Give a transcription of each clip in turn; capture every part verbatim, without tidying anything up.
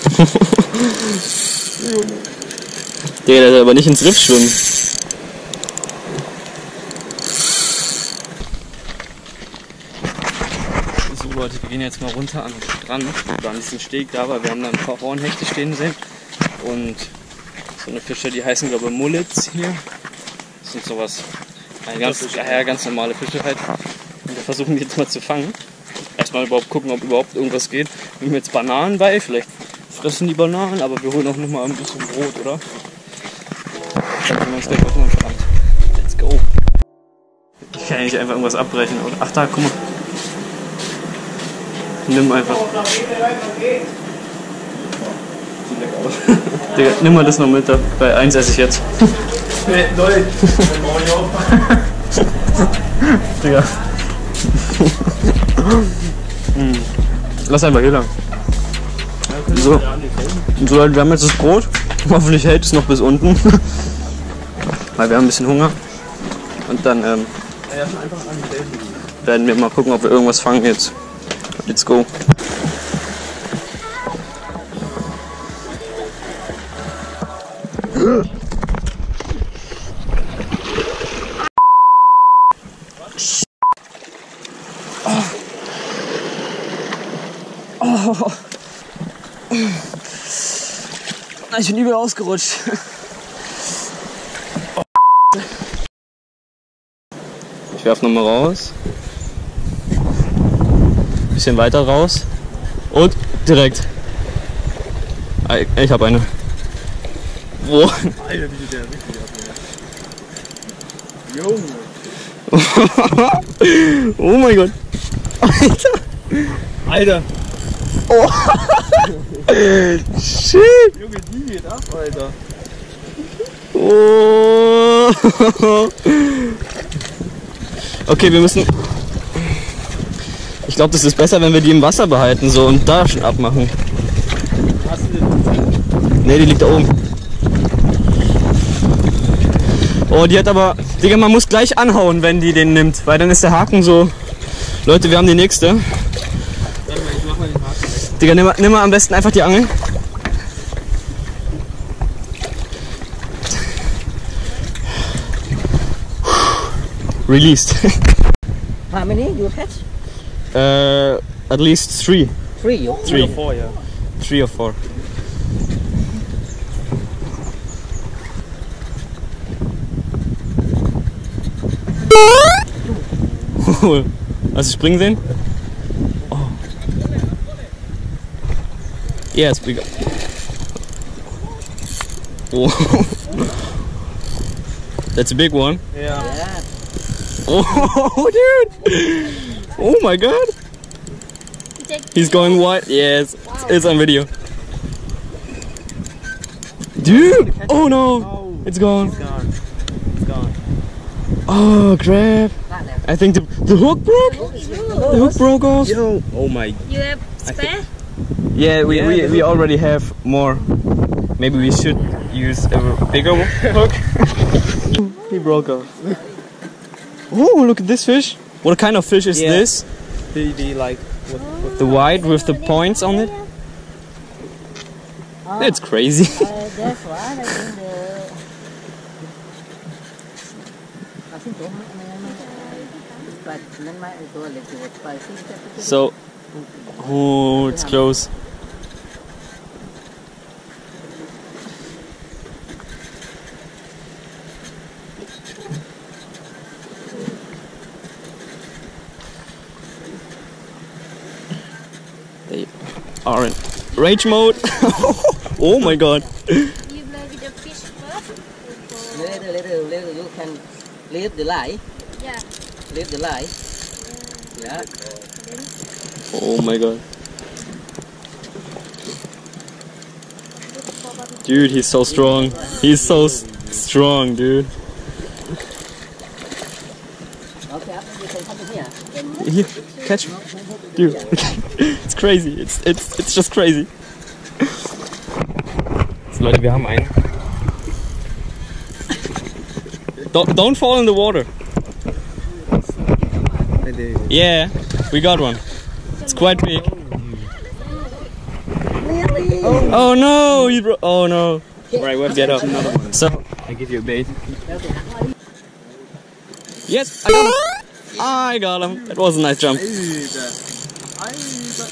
Der soll aber nicht ins Riff schwimmen. So Leute, wir gehen jetzt mal runter an den Strand oder an diesen Steg da, weil wir haben da ein paar Hornhechte stehen sehen. Und so eine Fische, die heißen glaube ich Mullets hier. Das sind sowas, eine ganz, ja, ganz normale Fische halt. Und wir versuchen die jetzt mal zu fangen. Erstmal überhaupt gucken, ob überhaupt irgendwas geht. Wir haben jetzt Bananen bei, vielleicht fressen die Bananen, aber wir holen auch noch mal ein bisschen Brot, oder? Dann können wir uns gleich auf den Strand. Let's go! Ich kann ja nicht einfach irgendwas abbrechen, oder? Ach da, guck mal. Nimm einfach. Sieht lecker aus. Digga, nimm mal das noch mit, da. Bei eins esse ich jetzt. Digga. Hm. Lass einfach hier lang. So, so, wir haben jetzt das Brot. Hoffentlich hält es noch bis unten. Weil wir haben ein bisschen Hunger. Und dann ähm, werden wir mal gucken, ob wir irgendwas fangen jetzt. Let's go. Oh. Ich bin übel ausgerutscht. Ich werf nochmal raus. Bisschen weiter raus. Und direkt. Ich habe eine. Wo? Alter, wie sieht der richtig aus? Junge. Oh mein Gott. Alter. Alter. Oh. Shit. Junge, die geht ab, Alter. Oh. Okay, wir müssen... Ich glaube, das ist besser, wenn wir die im Wasser behalten so und da schon abmachen. Hast du den? Ne, die liegt da oben. Oh, die hat aber... Digga, man muss gleich anhauen, wenn die den nimmt, weil dann ist der Haken so... Leute, wir haben die nächste. Warte mal, ich mach mal den Haken weg. Digga, nimm mal, nimm mal am besten einfach die Angel. Released. How many you catch? Uh, at least three. Three. You? Three. Three or four, yeah. Three or four. Hast du springen sehen? Oh. Yes, we got. Oh. That's a big one. Yeah. Yeah. Oh, dude! Oh my god! He's going wide. Yes, it's, it's on video. Dude! Oh no! It's gone. It's gone. It's gone. Oh crap! I think the the hook broke. The hook broke off. Yo. Oh my. You have spare? Yeah, we Yeah, we, the we hook- already have more. Maybe we should use a bigger hook. He broke off. Oh, look at this fish! What kind of fish is Yeah. this? The, the like. What, what The white with the points on it? It's crazy. Uh, that's why I think the. I think the. But then myตัวเล็กตัวไปซึ่งจะ So, oh, it's close. They are in rage mode. Oh my god. You play with the fish first? later later later you can leave the light. Yeah. Leave the light. Yeah. Oh my god. Dude, he's so strong. He's so s- strong, dude. Okay, you can come here. Here, catch him. Dude, it's crazy. It's it's it's just crazy. So, Leute, wir haben einen. Don't, don't fall in the water. Yeah, we got one. It's quite big. Really? Oh no! You bro- oh no! Right, we'll get up. Another one. So I give you a bait. Yes, I got him. I got him. It was a nice jump. Alter. Alter.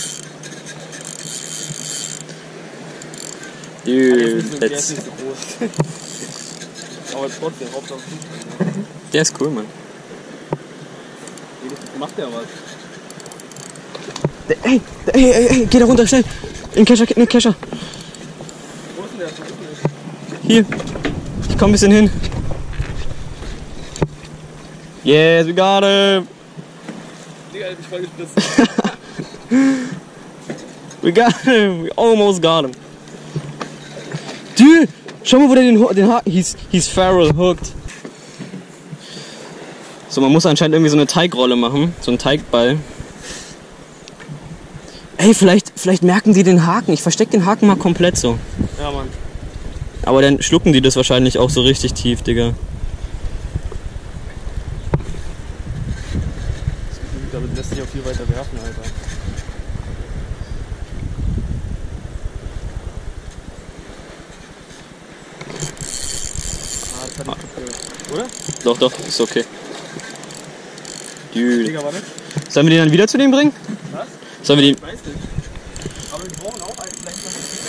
Dude, Der ist that's, nicht so groß. Aber trotzdem, Hauptsache Fußball. der ist cool, Mann. Wenigstens macht der was. Der- Ey, der- ey, ey, ey, geh da runter, schnell. In den Kescher, in den Kescher. Wo ist denn der? Wo ist denn der? Hier. Ich komm ein bisschen hin. Yes, we got him. Digga, hab ich voll gespritzt. We got him. We almost got him. Dude, schau mal, wo der den, Ho- den Haken. He's, he's feral hooked. So, man muss anscheinend irgendwie so eine Teigrolle machen. So einen Teigball. Ey, vielleicht, vielleicht merken die den Haken. Ich versteck den Haken mal komplett so. Ja, Mann. Aber dann schlucken die das wahrscheinlich auch so richtig tief, Digga. Damit lässt sich auch viel weiter werfen, Alter. Ah, das hat nicht gefehlt. Oder? Doch, doch, ist okay. Dude. Digga, warte. Sollen wir den dann wieder zu dem bringen? Was? Sollen wir den. Ich weiß nicht. Aber wir brauchen auch einen, vielleicht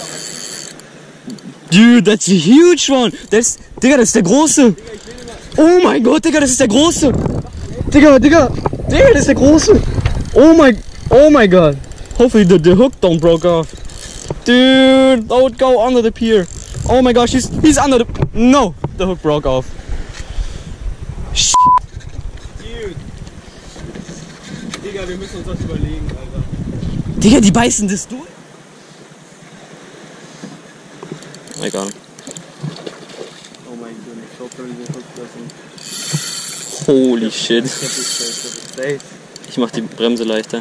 noch Dude, that's a huge one. Das, Digga, das ist der große. Oh mein Gott, Digga, das ist der große. Digga, Digga, Digga, das ist der große. Oh my, oh my God. Hopefully the, the hook don't broke off. Dude, don't go under the pier. Oh my gosh, he's, he's under the, no, the hook broke off. Shit. Dude. Digga, wir müssen uns das überlegen, Alter. Digga, die beißen das durch. Egal. Oh mein Gott, ich glaube, wir hooked lassen. Holy shit. Das ist safe, das ist safe. Ich mach die Bremse leichter.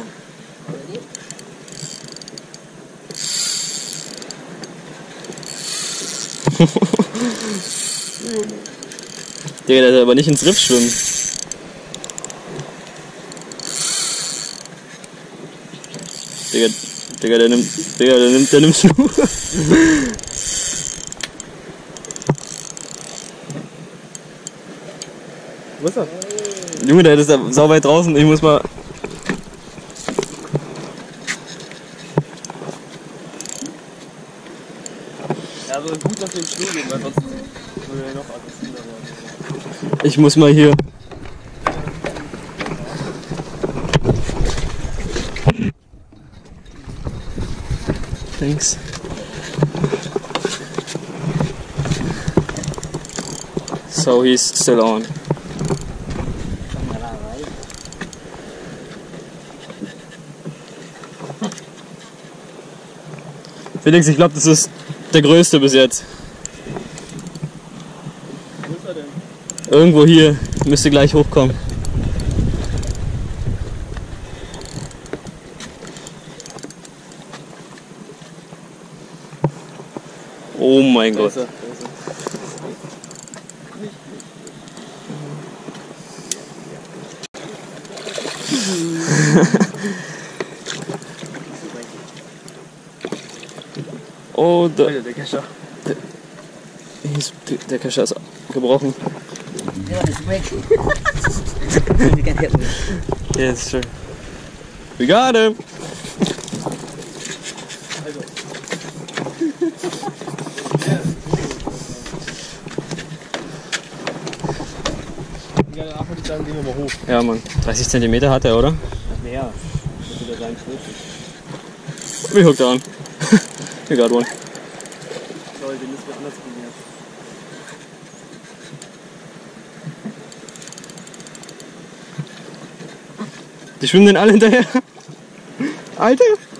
Digga, der soll aber nicht ins Riff schwimmen. Digga, Digga, der nimmt, Digga, der nimmt, der nimmt Schnur. Wo ist er? Junge, der ist da sau weit draußen. Ich muss mal. Ja, also gut, dass wir im Schnur gehen, weil sonst würde er noch aggressiver werden. Ich muss mal hier. Thanks. So he's still on. Felix, ich glaube, das ist der größte bis jetzt. Wo ist er denn? Irgendwo hier. Müsste gleich hochkommen. Oh mein Da Gott. ist er, da ist er. Oh, der, Alter, der Kescher. he's- der Kescher ist gebrochen. Yeah, it's break. You can help me. Yes, sure. We got him. Ja, danach würde ich sagen, gehen wir mal hoch. Ja, Mann. dreißig Zentimeter hat er, oder? Mehr. Das wird ja sein vierzig. We hooked on. We got one. Leute, den müssen wir anders probieren. Die schwimmen den alle hinterher. Alter.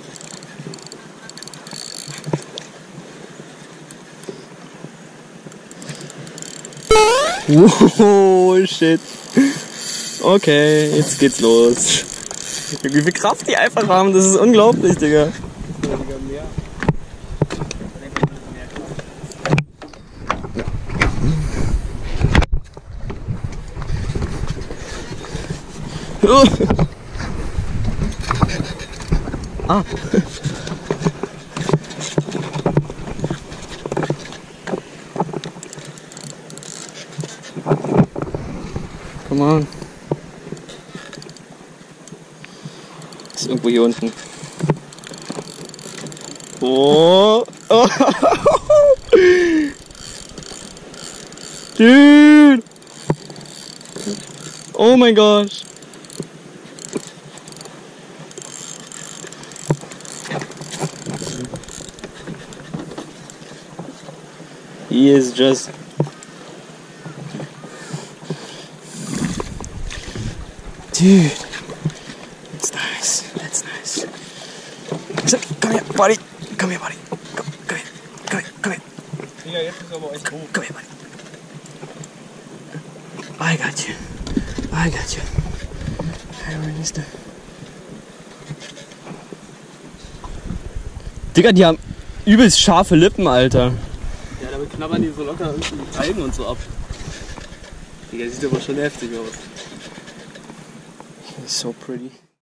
Oh shit. Okay, jetzt geht's los. Wie viel Kraft die einfach haben, das ist unglaublich, Digga. Sogar mehr. Ah. Come on. Ist irgendwo hier unten. Oh. Oh. Dude. Oh mein Gott. He is just dude. That's nice. That's nice. So, come here, buddy. Come here, buddy. Come, come here. Come here. Come here. Digga, jetzt ist aber echt rum. Come here, buddy. I got you. I got you. Where is the... Digga, die haben übelst scharfe Lippen, Alter. Ja, damit knabbern die so locker irgendwie die Algen und so ab. Digga, sieht aber schon heftig aus. He's so pretty.